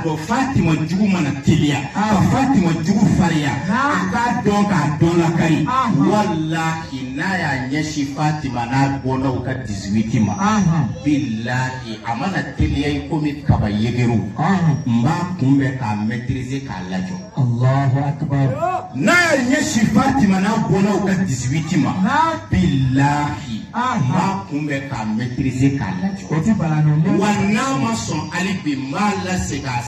dɔn Fatima jugu mana teliya ka Fatima jugu fariya a k'a dɔn k'a dɔn lakari wallahi n'a y'a ɲɛsin Fatima n'a bɔnnaw ka 18 ma billahi a mana teliya i komi kaba yegeru n b'a kunbɛn k'a maîtriser k'a lajɔ. Allahu akbar. N'a y'a ɲɛsin Fatima n'a bɔnnaw ka 18 ma billahi n b'a kunbɛn k'a maîtriser k'a lajɔ. Wa n'a ma sɔn hali bi n b'a lasegin